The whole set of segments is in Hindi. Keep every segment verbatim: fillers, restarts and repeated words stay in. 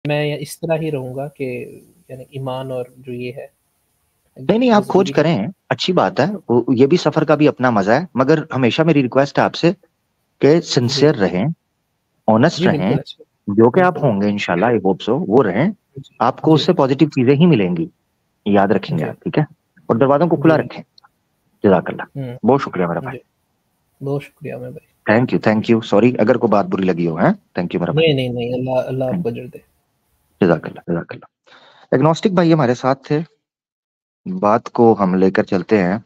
मैं इस तरह ही रहूँगा कि यानी ईमान और जो ये है नहीं नहीं, आप खोज ज़रूरी है। करें, अच्छी बात है, वो- ये भी सफर का भी अपना मजा है, मगर हमेशा मेरी रिक्वेस्ट है आपसे कि जी, सिंसियर रहें, ऑनेस्ट जी रहें, बिल्कुल अच्छा, जो कि आप बिल्कुल। होंगे इंशाल्लाह, आई होप सो, वो रहें। जी, आपको जी, उससे पॉजिटिव चीजें ही मिलेंगी, याद रखेंगे जी, आप, ठीक है? और दरवाजों को खुला जी, रखें। जज़ाकल्लाह। हुँ, बहुत शुक्रिया मेरा भाई। जी। बहुत शुक्रिया मेरे भाई। Thank you, thank you, sorry अगर कोई बात बुरी लगी हो, है, थैंक यू मेरा भाई। नहीं, नहीं, नहीं, अल्लाह अल्लाह थैंक आपको अजर दे। जज़ाकल्लाह, जज़ाकल्लाह। एग्नोस्टिक भाई हमारे साथ थे, बात को हम लेकर चलते हैं।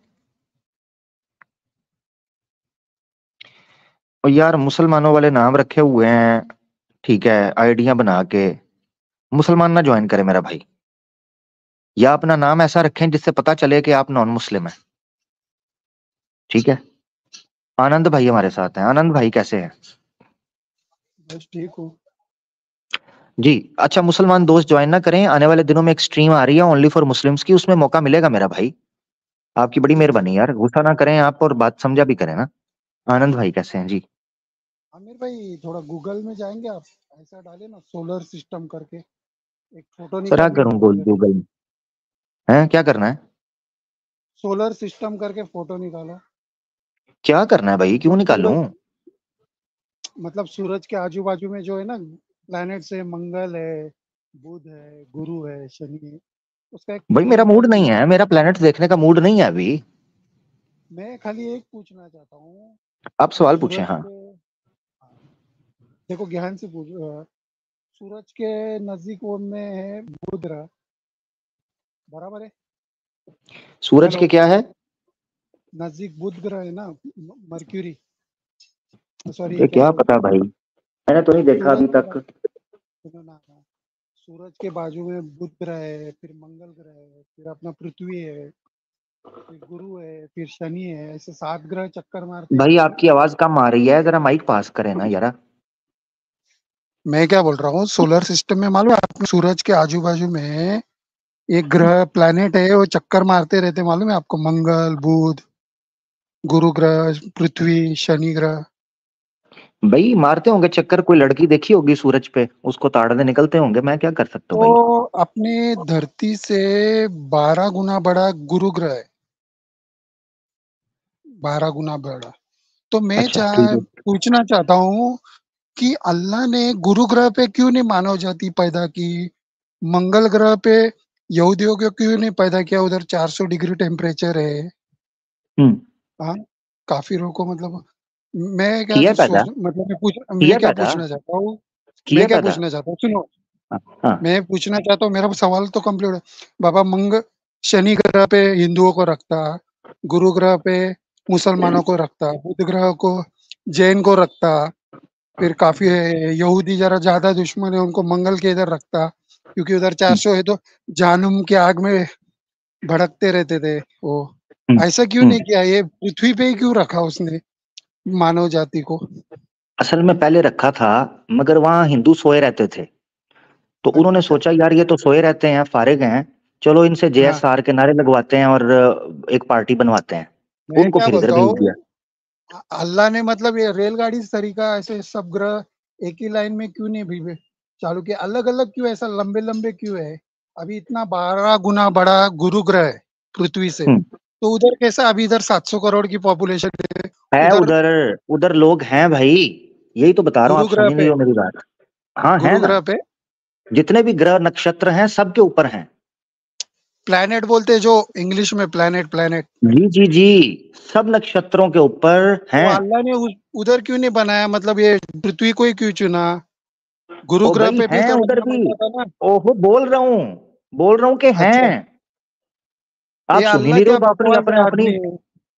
और यार मुसलमानों वाले नाम रखे हुए हैं, ठीक है, आइडिया बना के, मुसलमान ना ज्वाइन करे मेरा भाई, या अपना नाम ऐसा रखें जिससे पता चले कि आप नॉन मुस्लिम हैं, ठीक है? आनंद भाई हमारे साथ हैं। आनंद भाई कैसे हैं? बस ठीक हूँ। जी। अच्छा, मुसलमान दोस्त ज्वाइन ना करें, आने वाले दिनों में एक स्ट्रीम आ रही है ओनली फॉर मुस्लिम्स की, उसमें मौका मिलेगा मेरा भाई। आपकी बड़ी जी जी मेहरबानी यार, गुस्सा ना करें आप और बात समझा भी करें ना। आनंद भाई कैसे हैं जी? आमिर भाई थोड़ा गूगल में जाएंगे आप, ऐसा डाले ना सोलर सिस्टम करके, एक फोटो सर निकालिए करूँ गूगल में। गूगल में? हैं, क्या करना है? सोलर सिस्टम करके फोटो निकालो। क्या करना है भाई, क्यों मतलब निकालूं? सूरज, मतलब सूरज के आजू बाजू में जो है ना प्लैनेट्स है, मंगल है, बुध है, गुरु है, शनि है, उसका एक भाई फोटो मेरा मूड निकाल के नहीं है, भेजो। मेरा प्लेनेट देखने का मूड नहीं है अभी। मैं खाली एक पूछना चाहता हूँ आप कि सवाल पूछें, सूरज हाँ। के, हाँ, देखो ज्ञान से पूछ, अ, सूरज के नजदीक वो में है बुध ग्रह, बराबर है? सूरज हेलो, के क्या है? नजदीक बुध ग्रह है ना, मर्क्यूरी, सॉरी ये क्या क्या बोलते पता हैं, भाई, मैंने तो नहीं देखा सूरज अभी के तक। बाजू, सुनो ना ना, सूरज के बाजू में बुध ग्रह है, फिर मंगल ग्रह है, फिर अपना पृथ्वी है, फिर गुरु है, फिर शनि है, ऐसे सात ग्रह चक्कर मारते हैं भाई मालूम है? आपकी आवाज कम आ रही है, जरा माइक पास करें ना यारा। मैं क्या बोल रहा हूँ, सोलर सिस्टम में मालूम है आपको, सूरज के आजू बाजू में एक ग्रह प्लैनेट है, वो चक्कर मारते रहते, मालूम है आपको? मंगल, बुध, गुरु ग्रह, पृथ्वी, शनि ग्रह। भाई मारते होंगे चक्कर, कोई लड़की देखी होगी सूरज पे, उसको ताड़ने निकलते होंगे, मैं क्या कर सकता हूँ भाई। तो अपने धरती से बारह गुना बड़ा गुरु ग्रह है, बारह गुना बड़ा। तो मैं अच्छा ठीक चाह है। पूछना चाहता हूँ कि अल्लाह ने गुरु ग्रह पे क्यों नहीं मानव जाति पैदा की, मंगल ग्रह पे यहूदियों को क्यों नहीं पैदा किया, उधर चार सौ डिग्री टेम्परेचर है। हम्म। हाँ, काफिरों को मतलब, मैं क्या किया पैदा, सोच, मतलब मैं पूछ मैं किया क्या पैदा, पूछना चाहता हूँ, मैं किया क्या पैदा। पूछना चाहता हूँ, सुनो, हाँ हाँ। मैं पूछना चाहता हूँ, मेरा सवाल तो कंप्लीट है। बाबा मंग शनि ग्रह पे हिंदुओं को रखता, गुरु ग्रह पे मुसलमानों को रखता, बुध ग्रह को जैन को रखता, फिर काफी यहूदी जरा ज्यादा दुश्मन है उनको मंगल के इधर रखता, क्योंकि उधर चार हम्म, सौ है तो जहन्नुम की आग में भड़कते रहते थे वो। हम्म, ऐसा क्यों हम्म। नहीं किया, ये पृथ्वी पे ही क्यों रखा उसने मानव जाति को? असल में पहले रखा था, मगर वहां हिंदू सोए रहते थे, तो उन्होंने अच्छा, सोचा यार ये तो सोए रहते हैं, फारिग हैं, चलो इनसे हाँ, जे एस आर के नारे लगवाते हैं और अ, एक पार्टी बनवाते हैं। मैं उनको क्या फिर इधर बोलता भेज दिया। हूँ, अ- अल्लाह ने मतलब ये रेलगाड़ी से तरीका ऐसे सब ग्रह एक ही लाइन में क्यों नहीं भी चालू किया, अलग अलग क्यों, ऐसा लंबे लंबे क्यों है? अभी इतना बारह गुना बड़ा गुरु ग्रह है पृथ्वी से, हम्म। तो उधर कैसा, अभी इधर सात सौ करोड़ की पॉपुलेशन है, है उधर उधर, उधर लोग हैं भाई, यही तो बता रहा हूँ, गुरु आप सुन ग्रह ही नहीं पे, रहे हो मेरी बात। हाँ है गुरु ना, ग्रह पे जितने भी ग्रह नक्षत्र हैं सबके ऊपर हैं। प्लैनेट बोलते हैं जो इंग्लिश में, प्लैनेट प्लैनेट। जी जी जी, सब नक्षत्रों के ऊपर तो हैं। अल्लाह ने उस, उधर क्यों नहीं बनाया, मतलब ये पृथ्वी को ही क्यों चुना? गुरु ओ ग्रह भाई पे भी हैं तो उधर रखना भी, पड़ता था ना। ओहो बोल रहा हूँ, बोल रहा हूँ कि अच्छा, हैं। ये आप सुन ही अल्लाह नहीं रहे क्या हो अपनी बकवास अपने है अपनी। आदमी है।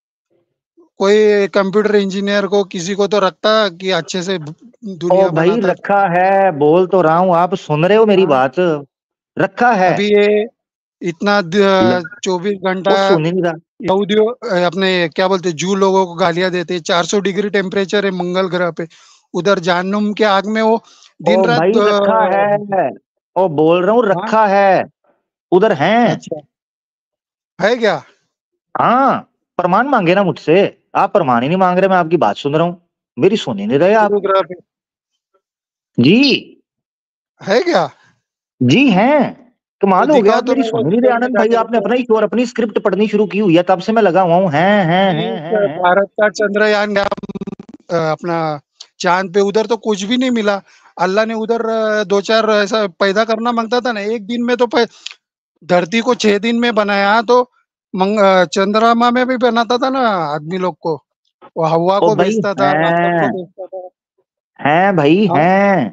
कोई कंप्यूटर इंजीनियर को किसी को तो रखता कि अच्छे से ओ दुनिया भाई बनाता। रखा है, बोल तो रहा हूँ, आप सुन रहे हो मेरी हाँ, बात? रखा है। अभी ये इतना ल- चौबीस घंटा वो सुन ही नहीं रहा। यहूदियों, अ, अपने क्या बोलते, जू लोगों को गालियां देते, चार सौ डिग्री टेम्परेचर है मंगल ग्रह पे, उधर जहन्नुम के आग में वो ओ दिन रात, भाई रखा है, अ, ओ बोल रहा हूँ हाँ, रखा है, उधर हैं। अच्छा, है क्या? हाँ, प्रमाण मांगे ना मुझसे, आप प्रमाण ही नहीं मांग रहे, मैं आपकी बात सुन रहा हूँ, मेरी सुन ही नहीं रहे गुरु आप। ग्रह पे जी। है क्या? जी हैं। कमाल तो हो गया, दिखाओ आप तो मेरी मेरे को सुन ही नहीं रहे किधर में आनंद भाई। जाके आपने रुको। अपना ही शोर, अपनी स्क्रिप्ट पढ़नी शुरू की हुई है, तब से मैं लगा हुआ हूँ। हैं हैं हैं इस हैं हैं। भारत का चंद्रयान गया अ, अपना चांद पे, उधर तो कुछ भी नहीं मिला। अल्लाह ने उधर अ, दो चार ऐसा पैदा करना मांगता था ना, एक दिन में तो पै- धरती को छह दिन में बनाया, तो मंग अ, चंद्रमा में भी बनाता था ना आदमी लोग को। वो हवा ओ को भाई भेजता था, राकेट को हैं, भेजता था। हैं भाई हाँ, हैं।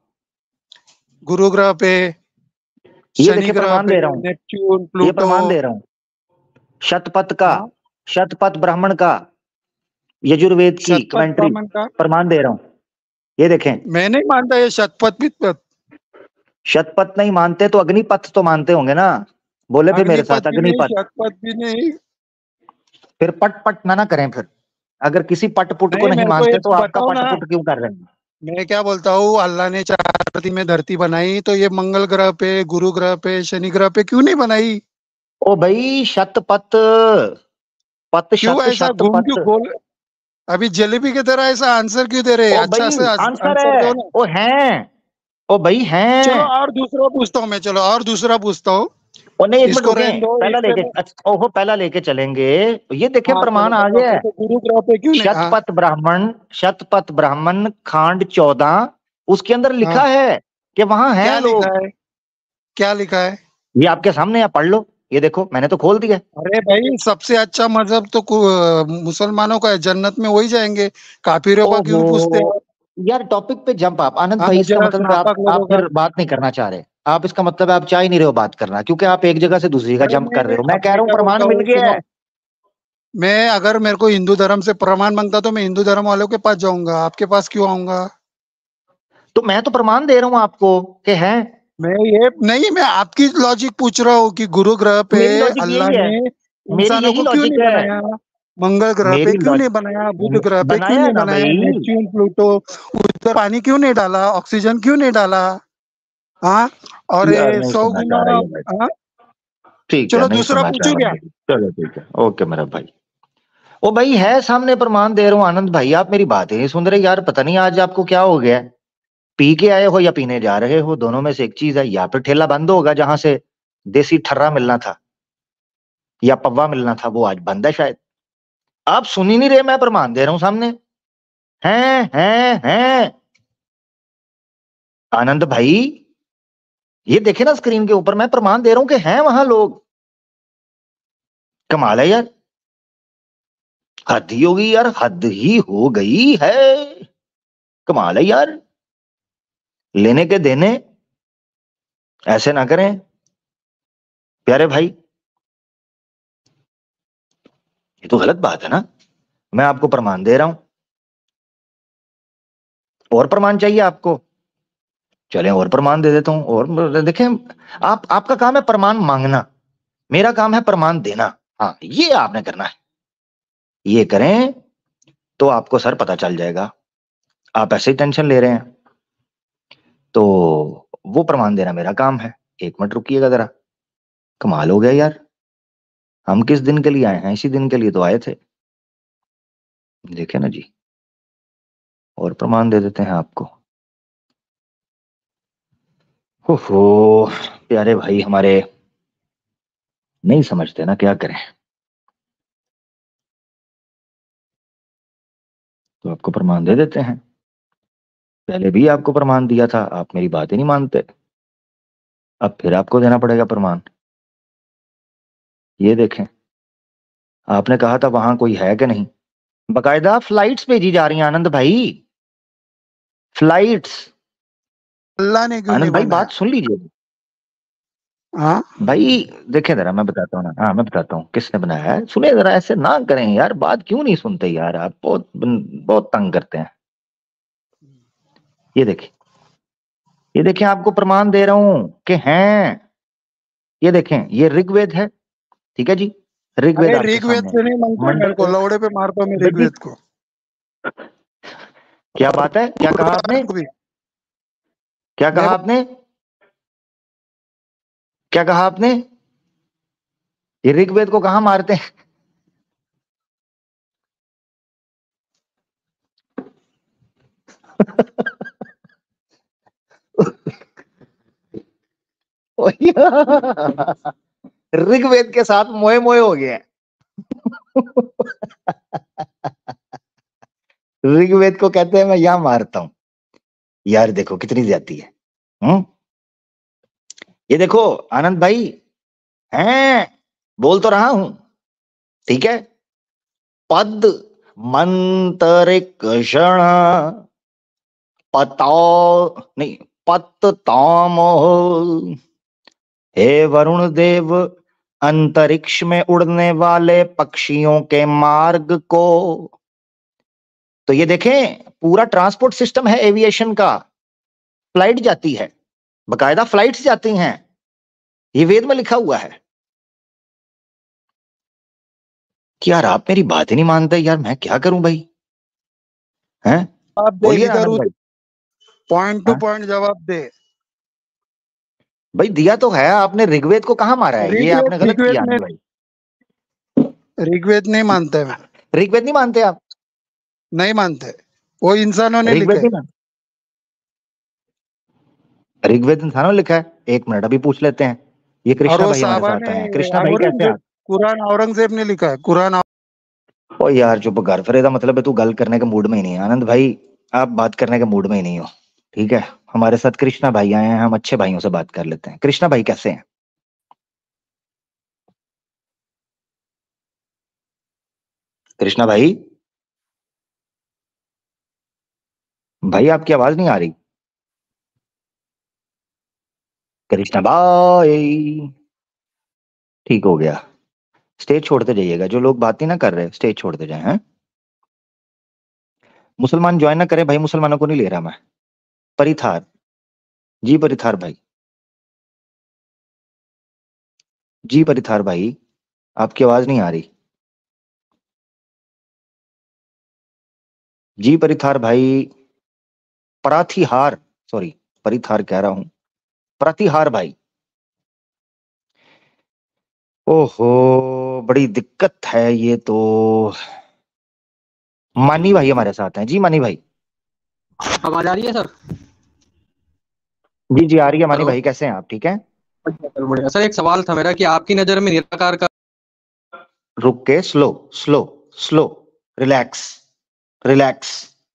गुरु ग्रह पे, ये शनि देखिए ग्रह प्रमाण पे, दे रहा हूँ, नेपच्यून, ये प्लूटो। प्रमाण दे रहा हूँ। शतपथ का, हाँ, शतपथ ब्राह्मण का, यजुर्वेद की शतपथ कमेंट्री, ब्राह्मण का। प्रमाण दे रहा हूँ। ये देखें। मैं नहीं मानता ये शतपथ वितपथ। शतपथ नहीं मानते तो अग्निपथ तो मानते होंगे ना। बोले फिर मेरे अग्निपथ साथ भी नहीं, अग्निपथ। शतपथ भी नहीं। फिर पट पट ना ना करें फिर। अगर किसी पट पुट को नहीं, नहीं मेरे को मानते एक तो आपका बताओ पट ना। पुट क्यों कर रहे हैं? मैं क्या बोलता हूँ, अल्लाह ने चार दिन में धरती बनाई, तो ये मंगल ग्रह पे, गुरु ग्रह पे, शनि ग्रह पे क्यों नहीं बनाई? ओ भाई शतपथ, पत क्यों शत ऐसा घूम क्यों शतपथ। गोल? अभी जलेबी की तरह ऐसा आंसर क्यों दे रहे? ओ अच्छा भाई से आंसर आंसर है, दो ना। ओ हैं, ओ भाई चलो हैं। और दूसरा पूछता हूँ मैं, चलो और दूसरा पूछता हूँ। ओ नहीं, एक मिनट इसको रहने रुकें, दो, पहला इससे लेके, मैं। अच्छा, ओहो पहला लेके चलेंगे। ये देखें हाँ चलो प्रमाण आ बताओ, गया है। तो गुरु ग्रह पे क्यों नहीं? हाँ। शतपथ ब्राह्मण, शतपथ ब्राह्मण खांड चौदह, उसके अंदर लिखा हाँ, है कि वहां हैं क्या लिखा लोग। है? क्या लिखा है? ये आपके सामने, आप पढ़ लो। ये देखो मैंने तो खोल दिया। अरे भाई, सबसे अच्छा मजहब तो कु- मुसलमानों का है, जन्नत में वही जाएंगे। काफिरों का ओहो, क्यों पूछते हो? यार टॉपिक पे जंप आप आनंद हाँ, भाई, इसका मुजरस मतलब है आप नापाक आप लोगों का। फिर बात नहीं करना चाह रहे। आप, इसका मतलब है आप चाह ही नहीं रहे हो बात करना, क्योंकि आप एक जगह से दूसरी जगह अरे जंप कर मैं रहे हो। मैं अब कह मैं रहा हूँ क्या प्रमाण बोलता मिल हूँ, गया सुनो। है। मैं अगर मेरे को हिंदू धर्म से प्रमाण मांगता तो मैं हिंदू धर्म वालों के पास जाऊंगा, आपके पास क्यों आऊंगा? तो मैं तो प्रमाण दे रहा हूँ आपको कि है। मैं ये नहीं, मैं आपकी लॉजिक पूछ रहा हूँ कि गुरु ग्रह पे मेरी लॉजिक अल्लाह यही है, ने मेरी इंसानों यही को क्यों नहीं लॉजिक है, बनाया? मंगल ग्रह पे मेरी क्यों नहीं बनाया? बुध लॉजिक ग्रह पे क्यों बनाया नहीं ना बनाया? भाई। नेपच्यून, प्लूटो, उधर पानी क्यों नहीं डाला? ऑक्सीजन क्यों नहीं डाला? हाँ। और यार ये नहीं सौ सुनना गुना। चाह रहा ये भाई। हाँ। ठीक है, चलो नहीं दूसरा सुनना चाह पूछू रहा क्या? भाई। चलो ठीक है, ओके मेरा भाई। ओ भाई है सामने, प्रमाण दे रहा हूँ आनंद भाई। आप मेरी बात ही नहीं सुन रहे यार, पता नहीं आज आपको क्या हो गया है। पी के आए हो या पीने जा रहे हो, दोनों में से एक चीज है। या फिर ठेला बंद होगा जहां से देसी ठर्रा मिलना था या पव्वा मिलना था, वो आज बंद है शायद। आप सुन ही नहीं रहे, मैं प्रमाण दे रहा हूँ सामने। हैं हैं हैं। आनंद भाई, ये देखे ना स्क्रीन के ऊपर, मैं प्रमाण दे रहा हूँ कि हैं वहां लोग। कमाल है यार, हद ही होगी यार, हद ही हो गई है। कमाल है यार, लेने के देने ऐसे ना करें प्यारे भाई। ये तो गलत बात है ना। मैं आपको प्रमाण दे रहा हूं, और प्रमाण चाहिए आपको? चलें और प्रमाण दे देता हूं। और देखें, आप, आपका काम है प्रमाण मांगना, मेरा काम है प्रमाण देना। हाँ, ये आपने करना है। ये करें तो आपको सर पता चल जाएगा। आप ऐसे ही टेंशन ले रहे हैं, तो वो प्रमाण देना मेरा काम है। एक मिनट रुकिएगा जरा। कमाल हो गया यार, हम किस दिन के लिए आए हैं? इसी दिन के लिए तो आए थे। देखे ना जी, और प्रमाण दे देते हैं आपको। ओहो, प्यारे भाई हमारे नहीं समझते ना, क्या करें। तो आपको प्रमाण दे देते हैं। पहले भी आपको प्रमाण दिया था, आप मेरी बात ही नहीं मानते। अब फिर आपको देना पड़ेगा प्रमाण। ये देखें, आपने कहा था वहां कोई है कि नहीं। बकायदा फ्लाइट्स भेजी जा रही हैं आनंद भाई, फ्लाइट्स। अल्लाह ने क्यों नहीं आनंद भाई बनाया? बात सुन लीजिए हाँ। भाई। देखें जरा, मैं बताता हूँ ना, हाँ मैं बताता हूँ किसने बनाया है। सुने जरा, ऐसे ना करें यार, बात क्यों नहीं सुनते यार आप, बहुत बहुत तंग करते हैं। ये देखिए, ये देखें, आपको प्रमाण दे रहा हूं कि हैं। ये देखें, ये ऋग्वेद है, ठीक है जी। ऋग्वेद अरे आपके ऋग्वेद सामने है। से नहीं मांगते मेरे को, मंडल एक, लौड़े पे मारता हूँ मैं बेटी, ऋग्वेद को। क्या बात है, क्या कहा आपने? को भी। क्या मैं कहा आपने? क्या कहा आपने? ये ऋग्वेद को कहां मारते हैं? ऋग्वेद के साथ मोए मोए हो गया। ऋग्वेद को कहते हैं मैं यहां मारता हूं। यार देखो कितनी ज्यादती है। हम्म ये देखो आनंद भाई हैं, बोल तो रहा हूं, ठीक है। पद मंत्रिक्षण पताओ नहीं पत ताम, हे वरुण देव अंतरिक्ष में उड़ने वाले पक्षियों के मार्ग को। तो ये देखें पूरा ट्रांसपोर्ट सिस्टम है एविएशन का। फ्लाइट जाती है, बकायदा फ्लाइट्स जाती हैं, ये वेद में लिखा हुआ है। कि यार आप मेरी बात ही नहीं मानते यार, मैं क्या करूं भाई? हैं आप दे बोलिए इधर आनंद उधर, भाई। पॉइंट टू हाँ? पॉइंट जवाब दे। भाई दिया तो है, आपने ऋग्वेद को कहां मारा है? ये आपने ऋग्वेद गलत ऋग्वेद किया में आनंद भाई। ऋग्वेद नहीं मानते, मैं ऋग्वेद नहीं मानते आप? नहीं मानते, वो इंसानों ने ऋग्वेद लिखे। नहीं मानते? ऋग्वेद इंसानों ने लिखा है? एक मिनट अभी पूछ लेते हैं। ये और कृष्णा वो भाई हमारे साहबा साथ ने आए हैं। कृष्णा भाई कैसे हैं औरंगजेब, आप? कुरान औरंगजेब ने लिखा है, कुरान। ओ यार चुप कर, फिर ਇਹਦਾ मतलब है तू गल करने के मूड में ही नहीं है। आनंद भाई आप बात करने के मूड में ही नहीं हो, ठीक है। हमारे साथ कृष्णा भाई आए हैं, हम अच्छे भाइयों से बात कर लेते हैं। कृष्णा भाई कैसे हैं? कृष्णा भाई, भाई आपकी आवाज नहीं आ रही। कृष्णा भाई ठीक हो गया। स्टेज छोड़ते जाइएगा, जो लोग बात नहीं ना कर रहे स्टेज छोड़ते जाए हैं। मुसलमान ज्वाइन ना करें भाई, मुसलमानों को नहीं ले रहा मैं। परिथार जी, परिथार भाई जी, परिथार भाई आपकी आवाज नहीं आ रही जी। परिथार भाई, पराथीहार, सॉरी परिथार कह रहा हूं, प्रतिहार भाई। ओहो बड़ी दिक्कत है ये तो। मानी भाई हमारे साथ हैं जी। मानी भाई, आवाज आ रही है सर? जी जी आ रही है। मानी हेलो। भाई कैसे हैं आप? ठीक है। बढ़िया सर, बढ़िया सर। एक सवाल था मेरा कि आपकी नजर में निराकार का रुक के, slow slow slow, relax relax.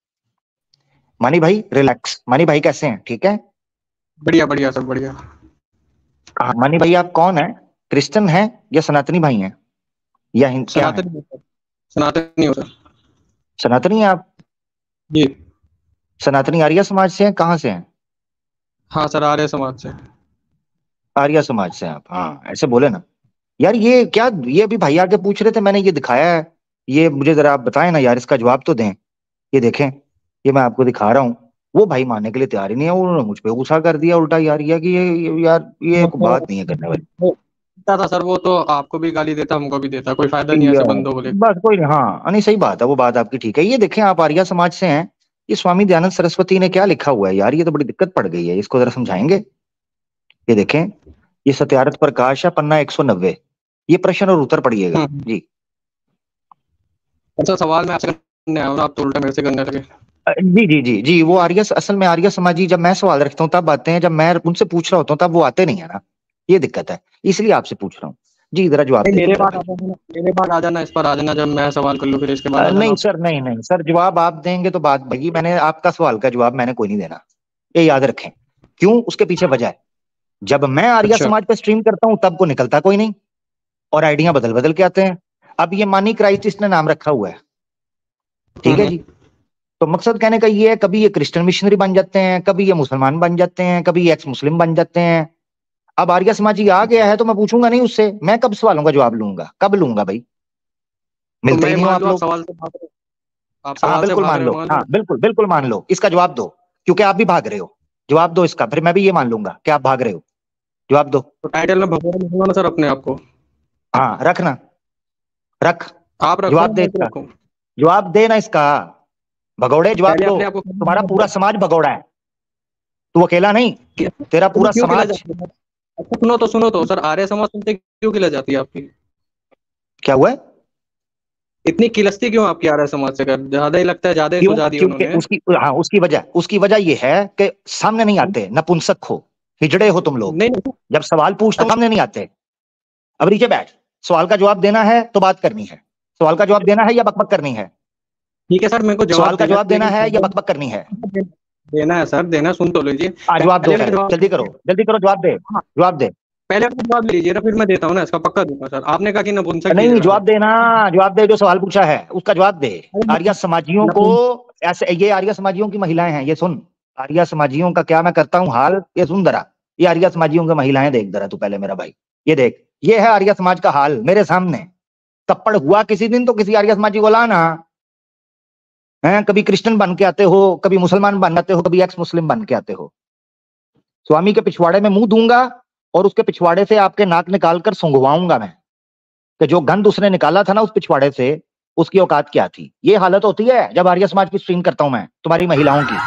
मानी भाई रिलैक्स। मानी भाई कैसे हैं? ठीक है। बढ़िया बढ़िया सर, बढ़िया। हाँ, मानी भाई आप कौन है? क्रिश्चियन हैं या सनातनी भाई हैं या हिंद क्या है? सनातनी हो सर, सनातनी हो सर। सनातनी हैं आप? जी सनातनी आर्य समाज से हैं? कहाँ से हैं? हाँ सर, आर्य समाज से। आर्य समाज से आप? हाँ ऐसे बोले ना यार। ये क्या, ये अभी भाई आके पूछ रहे थे, मैंने ये दिखाया है। ये मुझे जरा आप बताएं ना यार, इसका जवाब तो दें। ये देखें, ये मैं आपको दिखा रहा हूँ। वो भाई मानने के लिए तैयार ही नहीं है, उन्होंने मुझ पे गुस्सा कर दिया उल्टा यार। ये कि ये, ये यार ये वो कोई तो बात नहीं है करने वाली। वो देता था सर, वो तो आपको भी गाली देता, हमको भी देता। कोई फायदा नहीं है ऐसे यार बंदों को लेकर। बस कोई नहीं, हाँ नहीं सही बात है, वो बात आपकी ठीक है। ये देखें आप आर्य समाज से हैं। ये स्वामी दयानंद सरस्वती ने क्या लिखा हुआ है यार, ये तो बड़ी दिक्कत पड़ गई है, इसको जरा समझाएंगे। ये देखें, ये सत्यार्थ प्रकाश है, पन्ना एक सौ नब्बे। ये प्रश्न और उत्तर पढ़िएगा हम्म। जी। अच्छा, सवाल मैं आपसे करने आया हूँ, आप तो उल्टा मेरे से करने लगे। अ, जी जी जी जी, वो आर्य, असल में आर्य समाजी जब मैं सवाल रखता हूँ तब आते हैं, जब मैं उनसे पूछ रहा होता हूँ तब वो आते नहीं है ना। ये दिक्कत है, इसलिए आपसे पूछ रहा हूँ। जी जरा जवाब नहीं, दे मेरे दीजिए पास भाई। आ जाना, मेरे पास आ जाना, इस पर आ जाना, जब मैं सवाल कर लूँ फिर इसके बाद अ, आ जाना नहीं आप। सर, नहीं नहीं सर, जवाब आप देंगे तो बात भगी। मैंने आपका सवाल का जवाब मैंने कोई नहीं देना, ये याद रखें। क्यों? उसके पीछे वजह है। जब मैं आर्य अच्छा। समाज पे स्ट्रीम करता हूँ तब को निकलता कोई नहीं, और आइडिया बदल बदल के आते हैं। अब ये मानी क्राइस्ट इसने नाम रखा हुआ है, ठीक है हम्म जी। तो मकसद कहने का ये है, कभी ये क्रिश्चियन मिशनरी बन जाते हैं, कभी ये मुसलमान बन जाते हैं, कभी ये एक्स मुस्लिम बन जाते हैं। अब आर्य समाजी आ गया है तो मैं पूछूंगा नहीं उससे, मैं कब सवालों का जवाब लूंगा? कब लूंगा भाई? तो मिलते ही मैं नहीं हो मान आप लो आप लोग। सवाल से भाग रहे हो, आप हाँ सवाल से बिल्कुल भाग मान रहे लो, हो, मान हाँ लो। बिल्कुल बिल्कुल मान लो, इसका जवाब दो। क्योंकि आप भी भाग रहे हो, जवाब दो इसका, फिर मैं भी ये मान लूंगा कि आप भाग रहे हो। जवाब दो। तो टाइटल में भगोड़ा लिखूंगा ना सर अपने आप को। हाँ रखना, रख। आप रखो जवाब ना, दे मैं क्यों इसका, रखूं? जवाब दे ना इसका। भगौड़े जवाब पहले दो। अपने आप को तुम्हारा पूरा समाज भगौड़ा है, तू अकेला नहीं, तेरा तो पूरा क्यों किला समाज। जाती है? अच्छा सुनो तो, सुनो तो सर, आर्य समाज तुमसे क्यों किला जाती है आपकी? क्या हुआ है? इतनी किलस्ती क्यों आपकी आर्य समाज से? कर ज्यादा ही लगता है, ज्यादा ही क्यों? सुझा दिया क्योंकि उन्होंने। उसकी, हाँ उसकी वजह, उसकी वजह ये है कि सामने नहीं आते, नपुंसक हो। हिजड़े हो तुम लोग, नहीं नहीं जब सवाल पूछते हो सामने नहीं आते। अब नीचे बैठ, सवाल का जवाब देना है तो बात करनी है, सवाल का जवाब देना है या बकबक करनी है? ठीक है सर, मेरे को जवाब सवाल का देना जवाब देना लेकिन है या बकबक करनी है? देना है सर, देना, सुन तो लीजिए। आ, जवाब दो, पहले का पहले जवाब जल्दी करो, जल्दी करो, जवाब दे, हाँ, जवाब दे। पहले का जवाब ले लीजिए ना, फिर मैं देता हूँ ना, इसका पक्का दूंगा सर। आपने कहा कि नपुंसक नहीं, हिजड़ा जवाब है। देना, जवाब दे, जो सवाल पूछा है उसका जवाब दे। अरे आर्या समाजियों को नपुंसक ऐसे, ये आर्या समाजियों की महिलाएं हैं, ये सुन, आर्या समाजियों का क्या मैं करता हूँ हाल, ये सुन जरा। ये आर्या समाजियों की महिलाएं देख जरा तू पहले मेरा भाई, ये देख, ये है आर्या समाज का हाल मेरे सामने। तप्पड़ हुआ किसी दिन तो किसी आर्या समाजी को लाना है। कभी क्रिश्चियन बन के आते हो, कभी मुसलमान बन आते हो, कभी एक्स मुस्लिम बन के आते हो। स्वामी के पिछवाड़े में मुंह दूंगा और उसके पिछवाड़े से आपके नाक निकाल कर सूंघवाऊंगा मैं, कि जो गंध उसने निकाला था ना उस पिछवाड़े से, उसकी औकात क्या थी। ये हालत होती है जब आर्य समाज की स्ट्रीम करता हूं मैं, तुम्हारी महिलाओं की।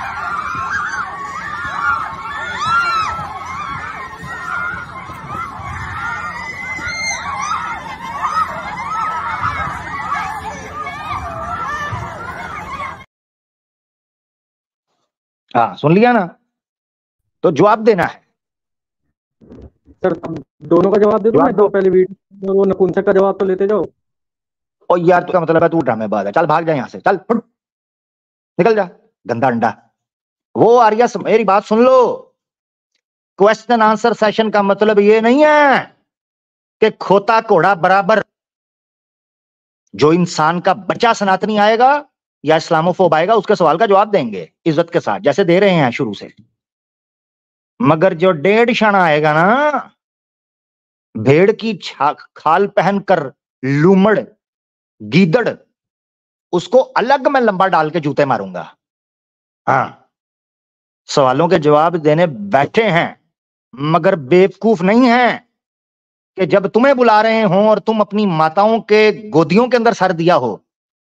हाँ, सुन लिया ना, तो जवाब देना है सर। अब दोनों का जवाब दे दो, जवाब मैं दो। तो पहले वीडियो वो नपुंसक का जवाब तो लेते जाओ। और यार तो क्या मतलब है, तू ड्रामेबाज है, चल भाग जा यहाँ से, चल फुट, निकल जा गंदा अंडा। वो आर्या, मेरी बात सुन लो, क्वेश्चन आंसर सेशन का मतलब ये नहीं है कि खोता घोड़ा बराबर। जो इंसान का बच्चा सनातनी आएगा या इस्लामोफोब आएगा, उसके सवाल का जवाब देंगे इज्जत के साथ, जैसे दे रहे हैं शुरू से। मगर जो डेढ़ क्षण आएगा ना, भेड़ की खाल पहनकर लूमड़ गीदड़, उसको अलग मैं लंबा डाल के जूते मारूंगा। हाँ, सवालों के जवाब देने बैठे हैं, मगर बेवकूफ नहीं है कि जब तुम्हें बुला रहे हो और तुम अपनी माताओं के गोदियों के अंदर सर दिया हो,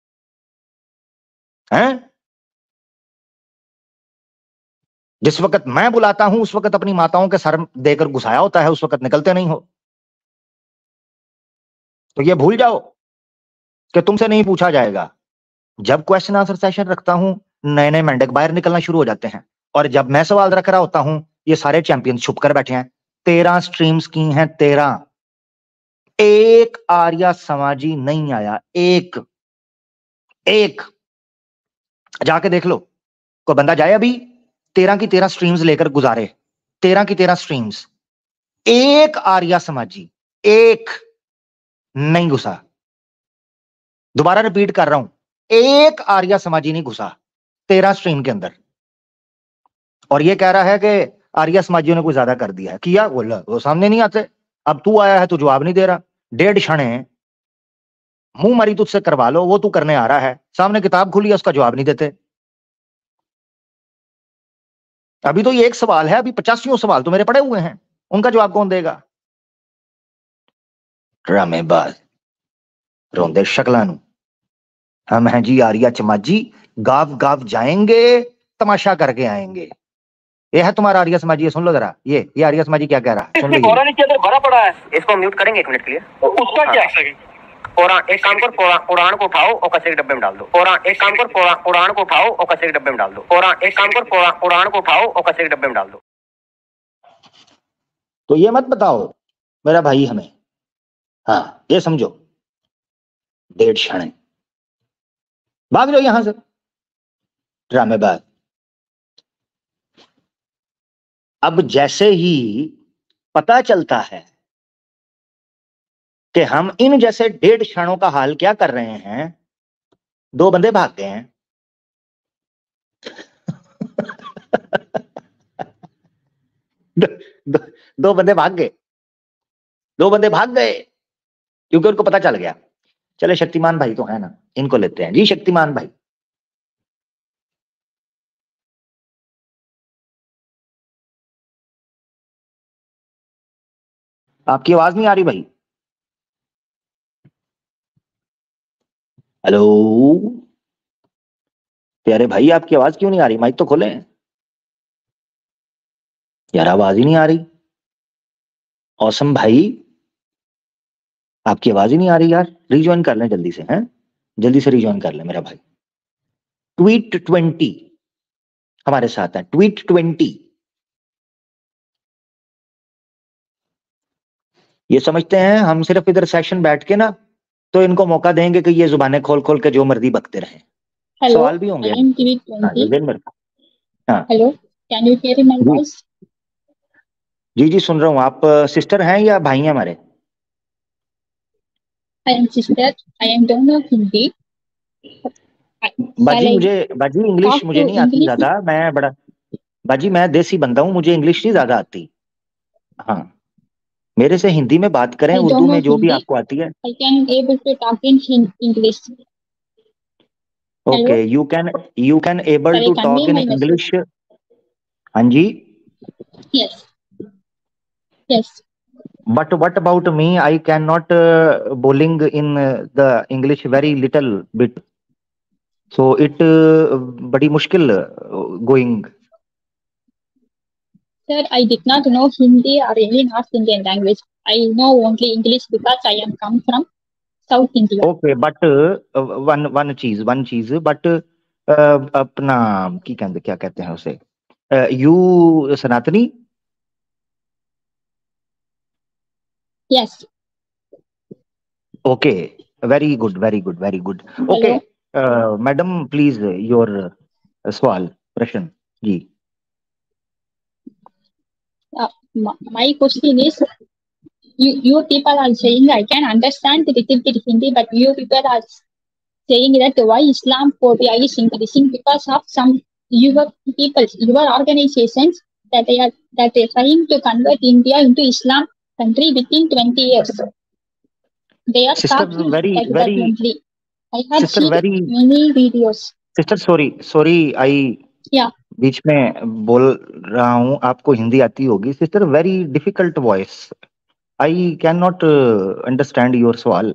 हैं? जिस वक्त मैं बुलाता हूं उस वक्त अपनी माताओं के सर देकर घुसाया होता है, उस वक्त निकलते नहीं हो। तो ये भूल जाओ कि तुमसे नहीं पूछा जाएगा। जब क्वेश्चन आंसर सेशन रखता हूं, नए नए मेंढक बाहर निकलना शुरू हो जाते हैं, और जब मैं सवाल रख रहा होता हूं, ये सारे चैंपियन छुप कर बैठे हैं। तेरह स्ट्रीम्स की हैं, तेरह। एक आर्या समाजी नहीं आया, एक एक जाके देख लो, कोई बंदा जाए अभी, तेरह की तेरह स्ट्रीम्स लेकर गुजारे, तेरह की तेरह स्ट्रीम्स, एक आर्या समाजी एक नहीं घुसा। दोबारा रिपीट कर रहा हूं, एक आर्या समाजी नहीं घुसा तेरह स्ट्रीम के अंदर। और ये कह रहा है कि आर्या समाजियों ने कुछ ज्यादा कर दिया है, किया वो, वो सामने नहीं आते। अब तू आया है, तू जवाब नहीं दे रहा, डेढ़ क्षण है, मुंह मारी तुझसे करवा लो, वो तू करने आ रहा है, सामने किताब खुली है, उसका जवाब नहीं देते। अभी तो ये एक सवाल है, अभी पचासियों सवाल तो मेरे पड़े हुए हैं, उनका जवाब कौन देगा? ड्रामेबाज रोंदे शक्लानू, हम हैं जी आर्या समाजी, गाव गाव जाएंगे, तमाशा करके आएंगे। ये है तुम्हारा आर्या समाजी, ये सुन लो जरा, ये ये आर्या समाजी क्या कह रहा है, सुन लो। कोरान के अंदर भरा पड़ा है, इसको म्यूट करेंगे एक मिनट के लिए। तो उसका हाँ। क्या? कोरान, एक काम कर, कुरान को उठाओ और कचरे के डब्बे में डाल दो। कुरान, एक काम कर, कुरान को उठाओ और कचरे के डब्बे में डाल दो। कुरान, एक काम कर, कुरान को उठाओ और कचरे के डब्बे में डाल दो। तो ये मत बताओ मेरा भाई हमें, हाँ ये समझो, डेढ़ क्षण है, भाग जाओ यहां से ड्रामेबाज। अब जैसे ही पता चलता है कि हम इन जैसे डेढ़ क्षणों का हाल क्या कर रहे हैं, दो बंदे भाग गए हैं। दो, दो, दो बंदे भाग गए, दो बंदे भाग गए क्योंकि उनको पता चल गया। चले शक्तिमान भाई तो है ना, इनको लेते हैं जी, शक्तिमान भाई। आपकी आवाज नहीं आ रही भाई, हेलो प्यारे भाई, आपकी आवाज क्यों नहीं आ रही? माइक तो खोले यार, आवाज ही नहीं आ रही। औसम भाई आपकी आवाज ही नहीं आ रही यार, रिज्वाइन कर लें जल्दी से, हैं जल्दी से रिज्वाइन कर लें मेरा भाई। ट्वीट ट्वेंटी हमारे साथ है, ट्वीट ट्वेंटी ये समझते हैं हम सिर्फ इधर सेशन बैठ के ना तो इनको मौका देंगे कि ये जुबानें खोल खोल के जो मर्जी बकते रहें। Hello, सवाल भी I होंगे। am T V हाँ twenty. योगेंद्र, हाँ Hello, can you hear my ji voice? जी जी सुन रहा हूँ। आप सिस्टर हैं या भाई हैं हमारे? I am sister. I am don't know Hindi. I- Shall बाजी I मुझे बाजी इंग्लिश talk मुझे to नहीं आती English? ज्यादा, मैं बड़ा बाजी मैं देसी बंदा हूँ, मुझे इंग्लिश नहीं ज्यादा आती। हाँ मेरे से हिंदी में बात करें, I उर्दू don't know में जो भी Hindi. आपको आती है। I can able to talk in Hin- English. Okay Hello, you can you can able shall I to talk convey in my message? English. हाँ जी, Yes, yes. But what about me, I can not बोलिंग in the English very little bit, so it बड़ी मुश्किल going. Sir, I did not know Hindi or any North Indian language. I know only English because I am come from South India. Okay but one one चीज वन चीज बट अपना की कहते क्या कहते हैं उसे, you Sanatani? Yes. Okay very good very good very good. Okay Hello. Madam please your सवाल प्रश्न जी। Uh, my, my question is, you you people are saying I can understand a little bit Hindi, but you people are saying that why Islamophobia is increasing because of some your people, your organizations that they are that they are trying to convert India into Islam country within twenty years. They are sister talking very like that very only. I have sister seen very many videos. Sister sorry sorry I Yeah, बीच में बोल रहा हूँ, आपको हिंदी आती होगी। Sister very difficult voice, I can not understand your सवाल,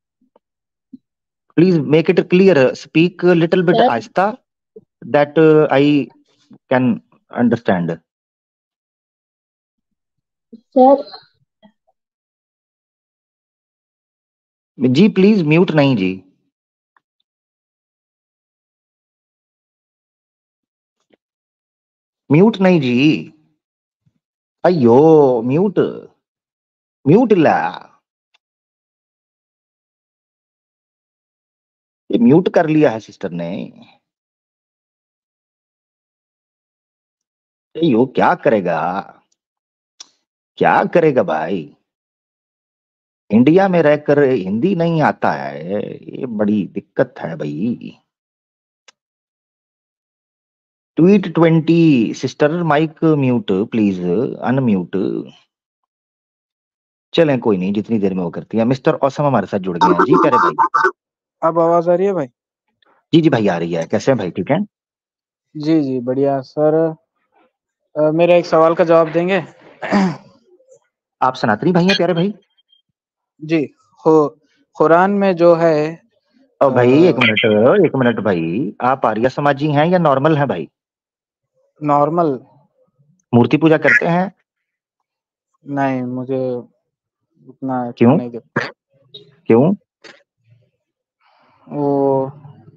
please make it clear, speak little bit sir. आहिस्ता that I can understand. Sir, जी प्लीज म्यूट नहीं जी, म्यूट नहीं जी, अयो म्यूट म्यूट ला, ये म्यूट कर लिया है सिस्टर ने। यो क्या करेगा, क्या करेगा भाई, इंडिया में रहकर हिंदी नहीं आता है, ये बड़ी दिक्कत है भाई। Tweet twenty sister mic mute please, unmute. चलें कोई नहीं, जितनी देर में वो करती है। मिस्टर औसम हमारे साथ जुड़ गए हैं जी प्यारे भाई। अब आवाज आ रही है भाई? जी जी भाई आ रही है, कैसे हैं भाई, ठीक है? जी जी बढ़िया सर। अ, मेरा एक सवाल का जवाब देंगे? आप सनातनी भाई हैं प्यारे भाई? जी, हो कुरान में जो है ओ अ, भाई एक मिनट एक मिनट भाई, आप आर्य समाजी हैं या नॉर्मल हैं भाई? नॉर्मल। मूर्ति पूजा करते हैं? नहीं, मुझे उतना अच्छा क्यों नहीं लगता। क्यों? वो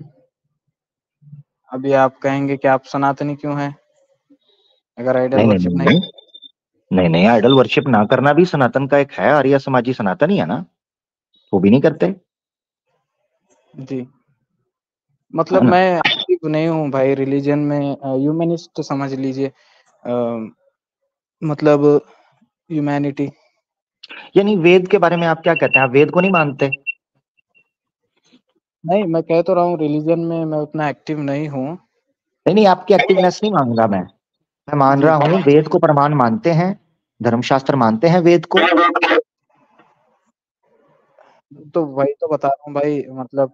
अभी आप कहेंगे कि आप सनातनी क्यों हैं अगर आइडल नहीं नहीं वर्शिप नहीं नहीं? नहीं नहीं नहीं आइडल वर्शिप ना करना भी सनातन का एक है, आर्य समाजी सनातन ही है ना, वो भी नहीं करते। जी, मतलब है ना? मैं एक्टिव नहीं हूँ भाई रिलीजन में, ह्यूमनिस्ट समझ लीजिए, अ, मतलब ह्यूमैनिटी। यानी वेद के बारे में आप क्या कहते हैं, आप वेद को नहीं मानते? नहीं, मैं कह तो रहा हूँ रिलीजन में मैं उतना एक्टिव नहीं हूँ। नहीं नहीं आपकी एक्टिवनेस नहीं मानूंगा मैं मैं मान जी रहा हूँ वेद को प्रमाण मानते हैं, धर्मशास्त्र मानते हैं वेद को। तो वही तो बता रहा हूँ भाई, मतलब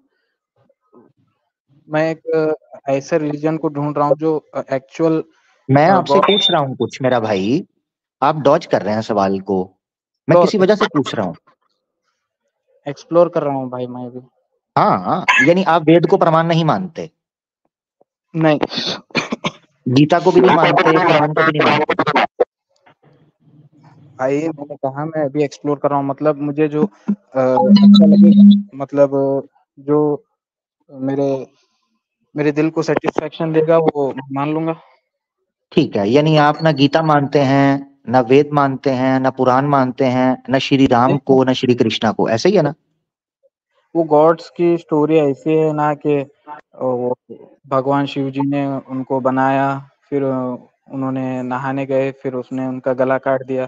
मैं एक ऐसे रिलीजन को ढूंढ रहा हूँ जो एक्चुअल मैं आपसे गॉड पूछ रहा हूँ कुछ मेरा भाई, आप डॉज कर रहे हैं सवाल को, मैं तो किसी वजह से पूछ रहा हूँ। एक्सप्लोर कर रहा हूँ भाई मैं भी। हाँ यानी आप वेद को प्रमाण नहीं मानते, नहीं, गीता को भी नहीं मानते, कुरान को भी नहीं मानते। भाई मैंने कहा मैं अभी एक्सप्लोर कर रहा हूँ, मतलब मुझे जो अ, अच्छा लगे, मतलब जो मेरे मेरे दिल को सेटिस्फेक्शन देगा वो मान लूंगा। ठीक है, यानी आप ना गीता मानते हैं ना वेद मानते हैं, ना पुराण मानते हैं, ना श्री राम को, ना श्री कृष्णा को, ऐसे ही है ना? वो गॉड्स की स्टोरी ऐसी है ना कि वो भगवान शिव जी ने उनको बनाया, फिर उन्होंने नहाने गए, फिर उसने उनका गला काट दिया।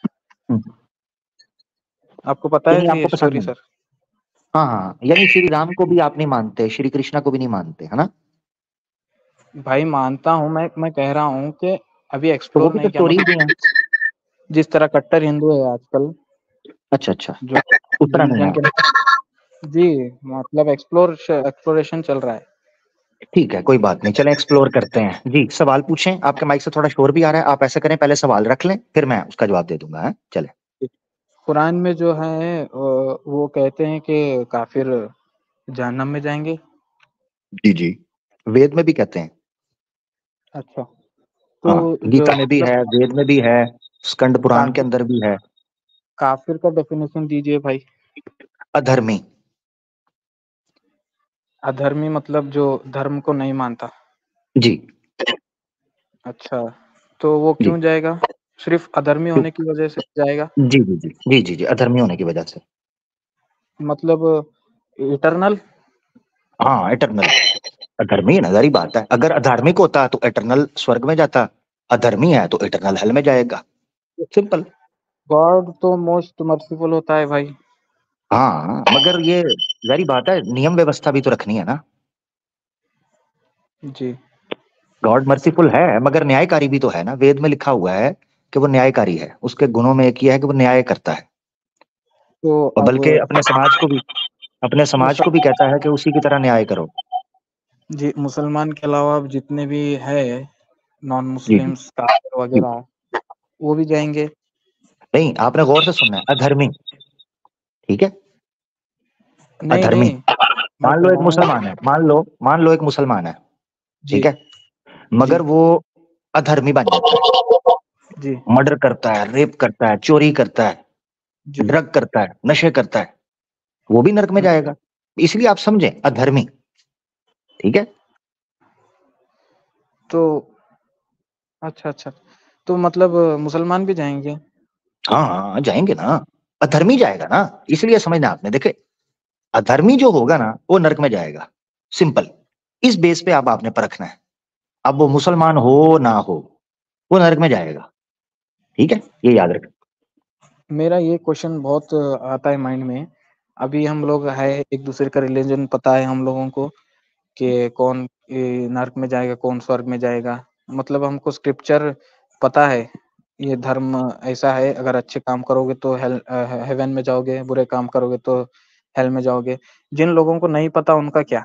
आपको पता है यानी ये आपको पसंद स्टोरी नहीं? सर? हाँ हाँ, यानी श्री राम को भी आप नहीं मानते, श्री कृष्णा को भी नहीं मानते, है ना? भाई मानता हूँ, मैं मैं कह रहा हूँ कि अभी तो वो एक्सप्लोर भी तो नहीं किया, स्टोरी मतलब भी है। जिस तरह कट्टर हिंदू है आजकल, अच्छा अच्छा, जो उतना नहीं रिलीजन है। के, जी मतलब एक्सप्लोर एक्सप्लोरेशन चल रहा है। ठीक है, कोई बात नहीं, चलें एक्सप्लोर करते हैं। जी सवाल पूछें, आपके माइक से थोड़ा शोर भी आ रहा है। आप ऐसा करें, पहले सवाल रख लें, फिर मैं उसका जवाब दे दूंगा। है चले। कुरान में जो है वो कहते हैं कि काफिर जहन्नम में जाएंगे। जी जी, वेद में भी कहते हैं। अच्छा, हाँ, तो जो गीता में भी है, मतलब वेद में भी है, स्कंद पुराण के काफिर अंदर भी है। काफिर का डेफिनेशन दीजिए भाई। अधर्मी। अधर्मी मतलब जो धर्म को नहीं मानता। जी अच्छा, तो वो जी क्यों जाएगा? सिर्फ अधर्मी होने की वजह से जाएगा? जी जी जी जी जी जी, अधर्मी होने की वजह से। मतलब इटरनल? हाँ इटरनल। अधर्मी है ना, सारी बात है। अगर अधार्मिक होता तो इटरनल स्वर्ग में जाता, अधर्मी है तो इटरनल हेल में जाएगा, सिंपल। गॉड तो मोस्ट मर्सीफुल होता है भाई। हाँ मगर ये सारी बात है, नियम व्यवस्था भी तो रखनी है ना। जी, गॉड मर्सीफुल है मगर न्यायकारी भी तो है ना। वेद में लिखा हुआ है कि वो न्यायकारी है, उसके गुणों में एक ये है कि वो न्याय करता है। तो और अब बल्कि अपने समाज को भी अपने समाज को भी मुसल कहता है कि उसी की तरह न्याय करो। जी, मुसलमान के अलावा अब जितने भी है नॉन जी जी मुस्लिम्स काफिर जी। वगैरह, वो भी जाएंगे? नहीं, आपने गौर से सुनना है, अधर्मी, ठीक है, नहीं अधर्मी। नहीं, मैं मान कह लो एक रहा हूँ। मुसलमान है, मान लो मान लो एक मुसलमान है, जी ठीक है, जी मगर वो अधर्मी बन जाता है, जी मर्डर करता है, रेप करता है, चोरी करता है, जी। ड्रग करता है, नशे करता है, वो भी नरक में जाएगा। इसलिए आप समझें, अधर्मी, ठीक है। तो अच्छा अच्छा, तो मतलब मुसलमान भी जाएंगे? हाँ हाँ जाएंगे ना, अधर्मी जाएगा ना। इसलिए समझना आपने, देखे, अधर्मी जो होगा ना वो नरक में जाएगा, सिंपल। इस बेस पे अब आपने परखना है, अब वो मुसलमान हो ना हो, वो नरक में जाएगा, ठीक है, ये याद रख। मेरा ये क्वेश्चन बहुत आता है माइंड में। अभी हम लोग है, एक दूसरे का रिलीजन पता है हम लोगों को कि कौन ए, नर्क में जाएगा, कौन स्वर्ग में जाएगा। मतलब हमको स्क्रिप्चर पता है, ये धर्म ऐसा है, अगर अच्छे काम करोगे तो हेल हेवन में जाओगे, बुरे काम करोगे तो हेल में जाओगे। जिन लोगों को नहीं पता उनका क्या?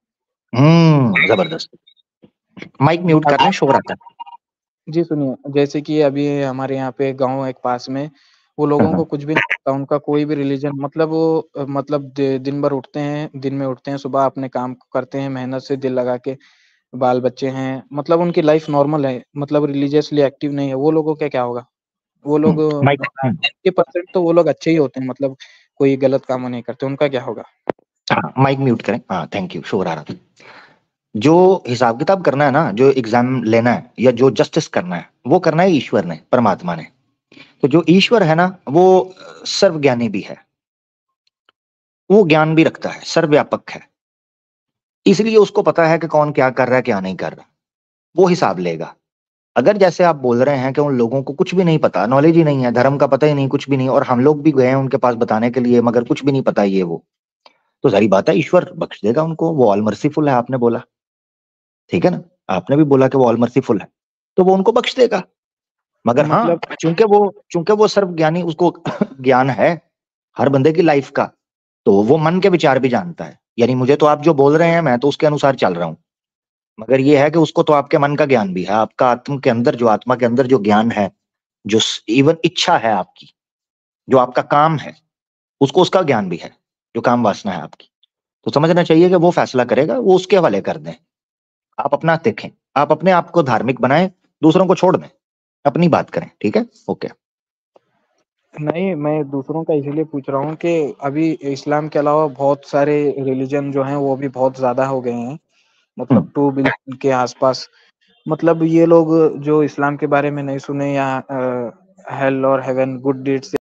हम्म, जबरदस्त। माइक म्यूट कर लें, शोर आता है। जी सुनिए, जैसे कि अभी हमारे यहाँ पे गाँव एक पास में, वो हाँ लोगों हाँ को कुछ भी नहीं पता, उनका कोई भी रिलीजन, मतलब वो अ, मतलब दि दिन भर उठते हैं, दिन में उठते हैं, सुबह अपने काम करते हैं, मेहनत से दिल लगा के, बाल बच्चे हैं, मतलब उनकी लाइफ नॉर्मल है, मतलब रिलीजियसली एक्टिव नहीं है। वो लोगों का क्या होगा? वो लोग हम्म, माइक हम्म, नाइंटी परसेंट तो वो लोग अच्छे ही होते हैं, मतलब कोई गलत काम नहीं करते, उनका क्या होगा? हाँ माइक म्यूट करें, हाँ थैंक यू, शोर आ रहा था। जो हिसाब किताब करना है ना, जो एग्जाम लेना है या जो जस्टिस करना है, वो करना है ईश्वर ने, परमात्मा ने। तो जो ईश्वर है ना, वो सर्वज्ञानी भी है, वो ज्ञान भी रखता है, सर्वव्यापक है। इसलिए उसको पता है कि कौन क्या कर रहा है, क्या नहीं कर रहा, वो हिसाब लेगा। अगर जैसे आप बोल रहे हैं कि उन लोगों को कुछ भी नहीं पता, नॉलेज ही नहीं है, धर्म का पता ही नहीं, कुछ भी नहीं, और हम लोग भी गए हैं उनके पास बताने के लिए मगर कुछ भी नहीं पता ये वो, तो जारी बात है ईश्वर बख्श देगा उनको, वो ऑल मर्सीफुल है, आपने बोला, ठीक है ना, आपने भी बोला कि वो ऑल मर्सीफुल है, तो वो उनको बख्श देगा। मगर हाँ, मतलब चूंकि वो चूंकि वो सर्वज्ञानी, उसको ज्ञान है हर बंदे की लाइफ का, तो वो मन के विचार भी जानता है। यानी मुझे तो आप जो बोल रहे हैं मैं तो उसके अनुसार चल रहा हूँ, मगर ये है कि उसको तो आपके मन का ज्ञान भी है, आपका आत्म के अंदर, जो आत्मा के अंदर जो ज्ञान है, जो इवन इच्छा है आपकी, जो आपका काम है, उसको उसका ज्ञान भी है, जो काम वासना है आपकी। तो समझना चाहिए कि वो फैसला करेगा, वो उसके हवाले कर दें। आप अपना देखें, आप अपने आप को धार्मिक बनाएं, दूसरों को छोड़ दें, अपनी बात करें, ठीक है, ओके। नहीं, मैं दूसरों का इसीलिए पूछ रहा हूँ कि अभी इस्लाम के अलावा बहुत सारे रिलीजन जो हैं वो भी बहुत ज़्यादा हो गए हैं, मतलब टू बिलियन के आसपास। मतलब ये लोग जो इस्लाम के बारे में नहीं सुने या अ, हेल और हेवन, गुड डीड्स